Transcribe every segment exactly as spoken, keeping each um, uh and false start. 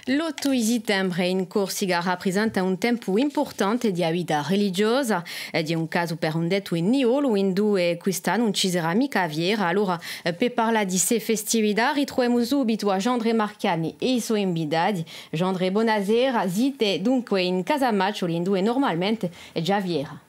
l'otto di settembre in Corsica rappresenta un tempo importante di vita religiosa e di un caso per un detto in Niolo in due quest'anno non ci sarà mica a Viera. Allora per parlare di queste festività ritroviamo subito a Jandre Marchiani e i suoi invitati. Jandre, buonasera, siete dunque in Casa Maccioli in due normalmente è già Viera.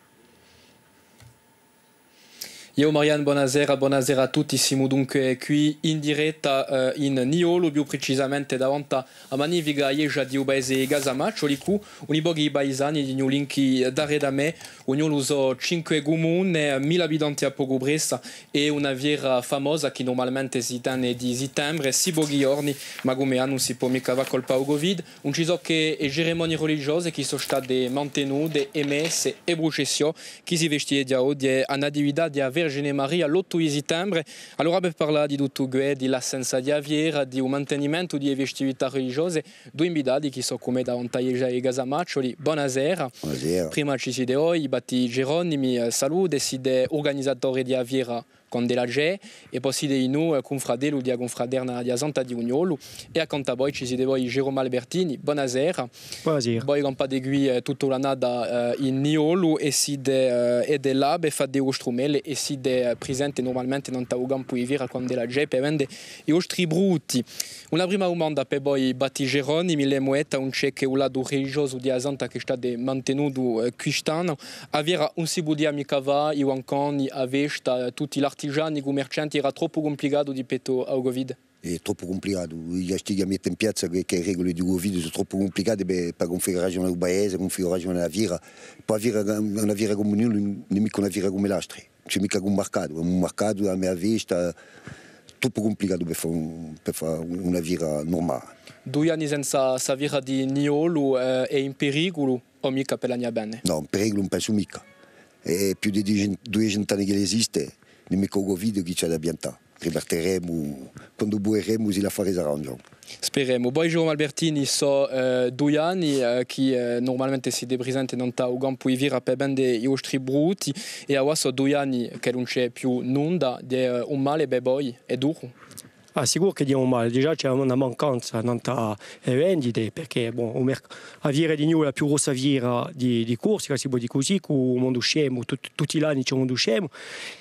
Io Marianne, buonasera, buonasera a tutti, siamo dunque qui in diretta uh, in Niolo, più precisamente davanti a Maniviga Ieja di Ubaese Gasamaccioli, cu uniboghi paesani di Gnolinchi d'Aredame, ognuno usa cinque comuni, mille abitanti a poco Bressa e una viera famosa che normalmente si tiene di settembre, si boghi giorni, ma come non si può mica va colpa o Covid, un ci so che le cerimonie religiose che sono state mantenute, emesse e processioni che si vestie di oggi a natividad di Vergine Maria l'otto di settembre. Allora per parlare di tutto questo, dell'assenza di Aviera, di un mantenimento di festività religiose, due invitati che sono come da Ontaieja e Gasamaccioli. Buonasera. Buonasera. Prima ci si i Batti Geronimi, salute, si de organizzatore di Aviera con della G e poi si dei noi confratello di confraterna di Santa di Uniolo e accanto a voi ci si de voi Jerome Albertini. Buonasera. Buonasera. Poi non pas d'aiguille tutta la nada uh, in Niolo e si de uh, e de lab e fa de ostrumelle e si de uh, presente normalmente non taugan poi vira con della G per vende e ostri brutti. Una prima domanda per voi Batti Geronimi le moeta un check un lato religioso di Santa che sta de mantenuto uh, quest'anno avere un sibudia mica va i wanconi avesta tutti l'artigiani i commercianti era troppo complicato di petto a Covid. È troppo complicato, gli stili a mettere in piazza che le regole di Covid sono troppo complicate per la configurazione del paese, la configurazione della vira. Poi avere una vira come noi, non è mica una vira come l'altra, c'è mica un mercato, un mercato a mia vista troppo complicato per fare, un, per fare una vira normale. Due anni senza la vira di Niolo eh, è in pericolo o mica per la mia bene? No, in pericolo non penso mica. È più di duecento anni che esiste, non è mica il Covid che c'è da piantare. Ripartiremo, quando buiremo si la fare arrangiamo. Speriamo. Poi Jerome Albertini so eh, due anni eh, che eh, normalmente si presenta non ta ugan poi vira per bende i ostri brutti e ora so due anni che non c'è più nulla di uh, un male per voi è duro. Ah, sicuro che diamo male, già c'è una mancanza non vendite perché bon, la viera di Niolo è la più grossa viera di, di Corsica, si può dire così, con un mondo scemo, tut, tutti gli anni c'è un mondo scemo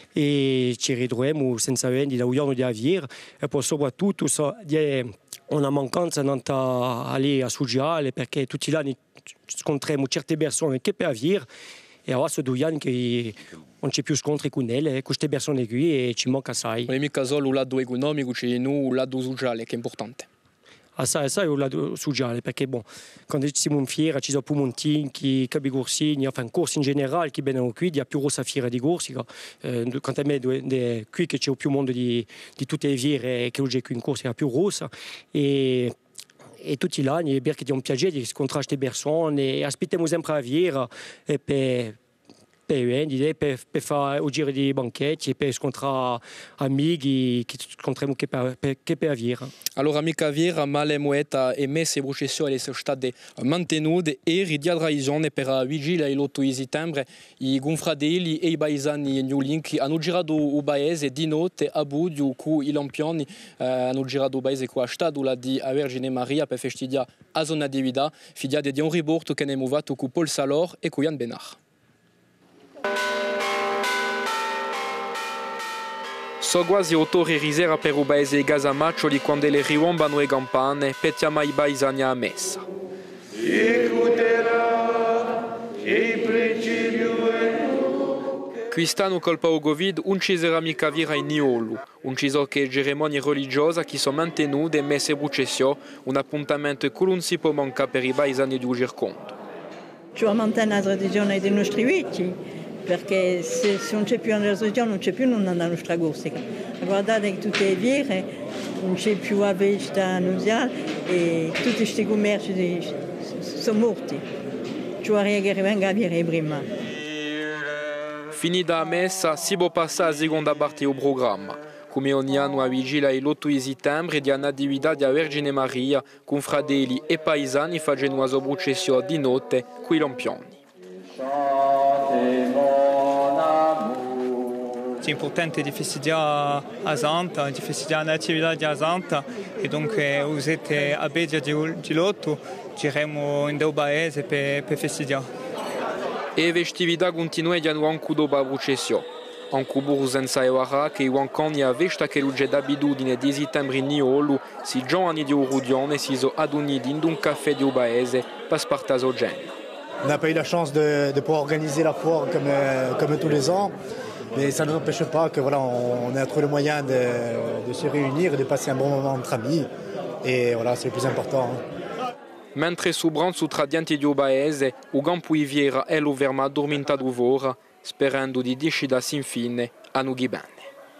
e ci ritroviamo senza vendita un giorno di Aviera e poi soprattutto so, di una mancanza non aller a Sugiale perché tutti gli anni scontriamo certe persone che per Aviera e ora sono due anni che non c'è più scontri con lei, queste persone qui e ci manca assai. Non è mica solo un lato economico, c'è un lato sociale che è importante. Assai, assai un lato sociale perché bon, quando siamo in fiera ci sono più montini, capi corsini, enfin corsi in generale che vengono qui, di più grossa fiera di Corsica. Eh, quanto a me, qui che c'è più mondo di, di tutte le fiere che oggi qui in Corsica è più grossa. E e tutti gli anni perché è un piacere di incontrare queste persone e aspettiamo sempre la fiera e per per vendere, per, per fare un giro di banchetti, per scontrare amici che scontriamo che per, per, che per Aviera. Allora, mica Aviera, ma le moete e messe e processioni sono state mantenute e ridial ragione per la vigilia e l'otto di settembre i gonfratelli e i paesani gnolinchi hanno girato il paese di notte a Budio con i lampioni, eh, hanno girato il paese con la statua di Vergine Maria per festeggiare la zona di vita, figliate di un riborto che ne è movato con Paul Salor e con Jan Benar. So quasi otto ore risera per il paese di Gasamaccioli quando le riwombano le campane per chiamare i paesani a messa. Quest'anno colpa o Covid non ci sarà mica vira in Niolo, non ci sono che cerimonie religiose che sono mantenute e messe in processione, un appuntamento che non si può mancare per i paesani di Ugirconto. Ci vuole mantenere la tradizione dei nostri vecchi. Perché se, se non c'è più una religione non c'è più nella nostra Corsica. Guardate che tutte le viere non c'è più la vesta nuziale e tutti questi commerci sono morti. Ci vuole che rivenga a viere prima. Finita la messa si può passare alla seconda parte del programma. Come ogni anno a vigilia e l'otto di settembre di una attività di Vergine Maria con fratelli e paesani facendo una processione di notte con i lampioni. è importante di festeggiare a Zanta, di festeggiare l'attività di Zanta e dunque usate a Beggia di Lotto, gireremo in due paesi per, per festeggiare. E festività continua di anche dopo la processione. Anche burro senza evara che i wancani a vesta che l'ugge d'abitudine di settembre in Niolu si giovani di Urudione si sono aduniti in un caffè di Ubaese per spartaso gente. On n'a pas eu la chance de, de pouvoir organiser la foire comme, euh, comme tous les ans, mais ça ne nous empêche pas que voilà, on, on a trouvé le moyen de, de se réunir et de passer un bon moment entre amis. Et voilà, c'est le plus important. Hein. Mentre su branzo tra dianti di Ubaese, o campo Iviera e lo verma addormentato vora, sperando di discidarsi infine a Nughibane.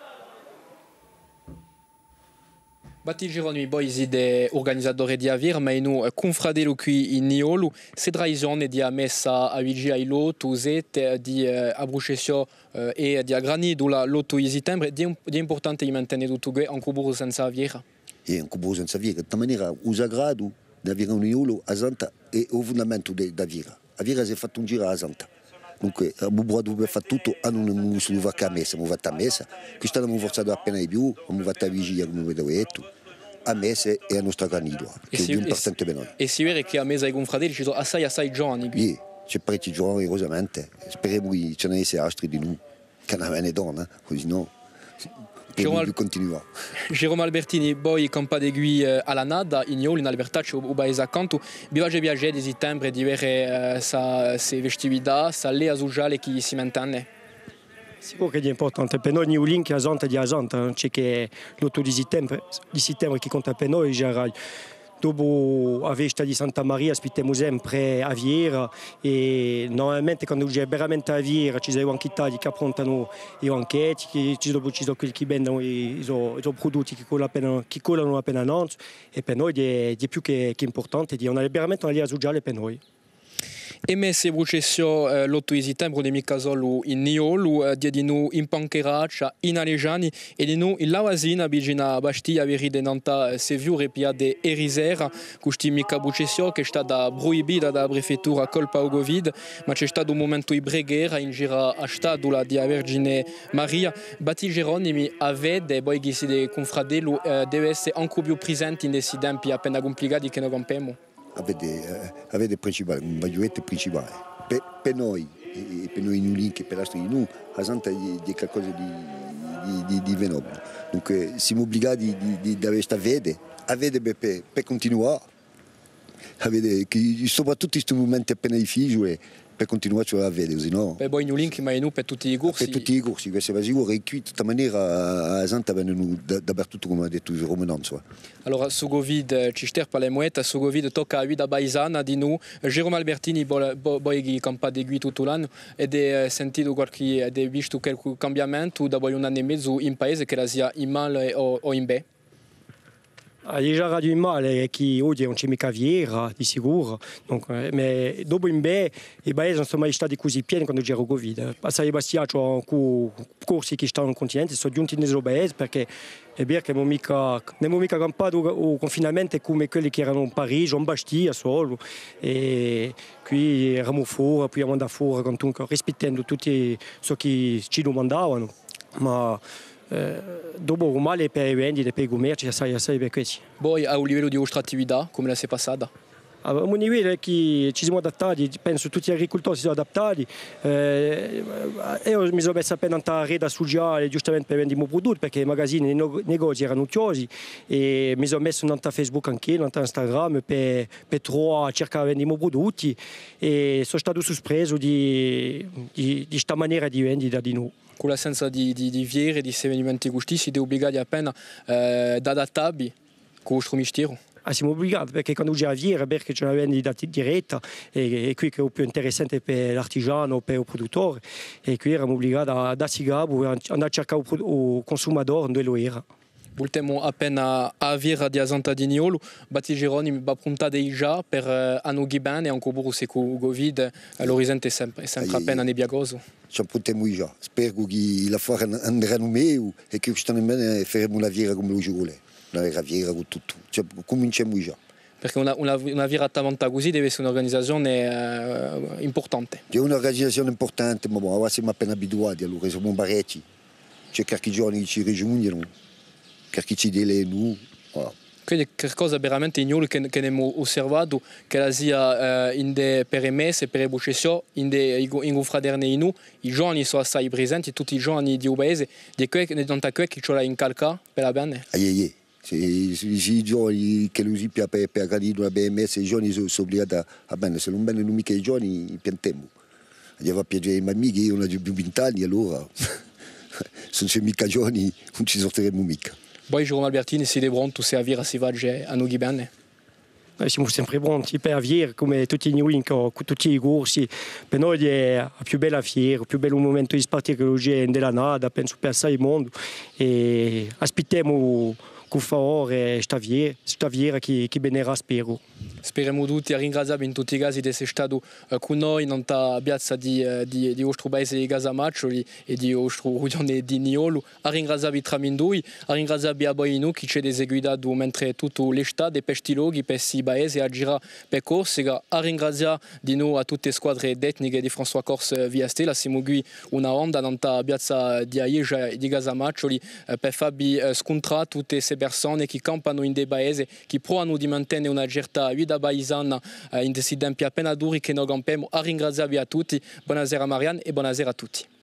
Batti Geronimi Boisi de organizzatore di Avir, ma inu confradelo qui in Niolu, se traisione di messa a vigia i loto, zet di abrucessio e di agrani dula loto i settembre, di importante di mantenere tutto che anche burro senza Avira. E anche burro senza Avira, di maniera usagrado di avere un Niolu a Zanta e il fondamento di Avira. Avira si è fatto un giro a Zanta. Dunque, abbiamo fatto tutto, hanno un solo a messa, abbiamo fatto a messa, quest'anno abbiamo forzato appena di più, abbiamo fatto a vigia come vedo detto. A messa e a nostra canidua, che è importante per noi. E si vede che a messa ai confratelli ci sono assai assai giovani qui. Sì, c'è parecchi giovani, erosamente. Speriamo che ce ne sia altri di noi, che non avevano donne, così no. Per continuare. Jerome Albertini, poi campa d'egui alla Nada, in Ioli, in Albertaccio, o paese accanto, bivace viaggiare di settembre di avere sa festività, sa lea sociale che si mantenne. Sicuro che è importante per noi, Niolin che è Zanta di Zanta, c'è che l'otto di settembre, di settembre che conta per noi, generale. Dopo la festa di Santa Maria aspettiamo sempre a Viera e normalmente quando c'è veramente a Viera ci sono anche Itali che approntano i banchetti, ci sono quelli che vendono i prodotti che colano, che colano appena non e per noi è, è più che, che importante, è una, veramente una linea sociale per noi. E messe processio eh, l'otto di settembre di Micasolo in Niolu, eh, di noi in Pancheraccia, in Alegiani e di noi in Lauasina, vicino Bastia, veride Nanta, Seviu, repia de Erisera, questa mica processio che è stata proibita dalla prefettura a colpa del Covid, ma c'è stato un momento di preghiera in giro a stato la di Vergine Maria. Batti Geronimi avete, poi che si deve confradelo, eh, deve essere anche più presente in questi tempi appena complicati che noi campiamo. Avete, avete il principale, un baglietto principale. Per, per noi, e per noi in un link, per l'altro di noi, a Santa è qualcosa di, di, di fenomeno. Dunque siamo obbligati di, di, di avere questa vede, a vedere per, per continuare, a vedere che soprattutto in questo momento appena di figli, per continuare a vedere, se no... Per poi in un link, ma in per tutti i corsi. Per tutti i corsi, questo è sicuro, e qui di tutta maniera a Santa vengono dappertutto, come ha detto il Romananzo. Allora, su Covid ci sterpa le moette, su Covid tocca a Vida Baisana di noi. Jerome Albertini, poi campa di guida tutto l'anno, ed è sentito qualche, ed è visto qualche cambiamento da un anno e mezzo in paese che la sia in male o, o in bene. Ha già radio in male che oggi non c'è mica Viera, di sicuro. Donc, ma dopo in B, i paesi non sono mai stati così pieni quando c'era il Covid. A San Sebastiano c'è corsi che stanno nel continente, sono giunti nei paesi perché è vero che non abbiamo mica campato il confinamento come quelli che erano a Parigi o a Bastia solo. E qui eravamo fuori, poi andiamo fuori, rispettando tutti ciò che ci domandavano. Ma Eh, dopo un male per i vendite, per i commerci, assai, assai per questo. Poi a un livello di vostra attività, come la si è passata? A un livello che ci siamo adattati, penso che tutti gli agricoltori si sono adattati. Eh, io mi sono messo appena in rete sociale giustamente per vendere i miei prodotti perché i magazzini, i negozi erano chiusi e mi sono messo in Facebook anche, in Instagram per, per trovare, cercare di vendere i miei prodotti e sono stato sorpreso di, di, di questa maniera di vendita di noi. Con l'assenza di, di, di viere, di eventi questi, siete obbligati appena eh, ad adattarvi con il vostro mistero? Ah, siamo obbligati perché quando c'è la viera, perché c'è una vendita diretta e, e qui che è più interessante per l'artigiano, per il produttore e qui eravamo obbligati a darsi gabo e andare a cercare il consumatore dove lo era. Voltiamo appena a Viera di Zanta di Niolu, Batti Geronimi va puntare già per uh, anno Ghibane e anche burro se con il Covid l'orizzonte è sempre, è sempre Ai, appena nebbiagoso. Ci puntiamo già, spero che la fuori andranno meglio e che quest'anno faremo la Viera come lo vuole, la vera Viera con tutto, cioè, cominciamo già. Perché una, una, una Viera attavanta così deve essere un'organizzazione uh, importante. È un'organizzazione importante, ma bon, siamo appena abituati, allora siamo parecchi. c'è qualche giorno ci raggiungono, qualche ci dele noi. Voilà. Quindi qualcosa veramente ignoro che, che abbiamo osservato, che sia uh, in de per i mesi, per i bucesio, in de in fraterne in noi, i giovani sono assai presenti, tutti i giovani di Ubaese, di quei che non che ci sono in calca per la bene. Aie, i giovani che lo si per per cadere una B M S, i giovani sono obbligati a bene, se non bene non mica i giovani piantiamo. Andiamo a piangere i miei amici, io non ho più vent'anni, allora se non c'è mica giovani non ci sortiremo mica. Poi Jerome Albertini si è pronto se avere si va a noi bene. Siamo sempre pronti per avere come tutti i win, tutti i corsi. Per noi è la più bella fiera, il più bello momento di sparticologgia della nada, penso per assai il mondo. E aspettiamo con favore questa fiera che benerà, spero. Speriamo tutti a ringraziare in tutti i casi di essere stato uh, con noi in questa piazza di, uh, di, di nostro paese di Casamaccioli e di nostro rione di Niolo. A ringraziare Tramindui, a ringraziare a Boino che ci ha eseguito mentre tutto l'estate dei pestiloghi per si paese a girare per Corsica. A ringraziare di noi a tutte le squadre tecniche di François Corse via Stella. Siamo qui una onda in questa piazza di Aieja e di Casamaccioli uh, per farvi uh, scontrare tutte queste persone che campano in dei paesi, che provano di mantenere una certa vita baisana in questi tempi appena duri che noi campiamo. A ringraziarvi a tutti. Buonasera Marianne e buonasera a tutti.